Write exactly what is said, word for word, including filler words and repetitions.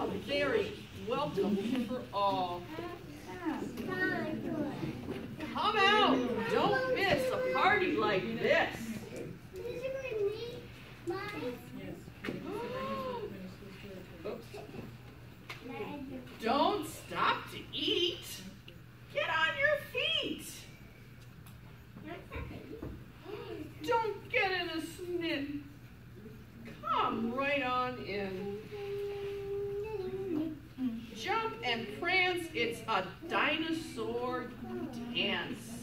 a very welcome for all. Come out, don't miss a party like this. Don't stop to eat. Get on your feet. Don't get in a snit. Come right on in. Jump and prance, it's a dinosaur dance.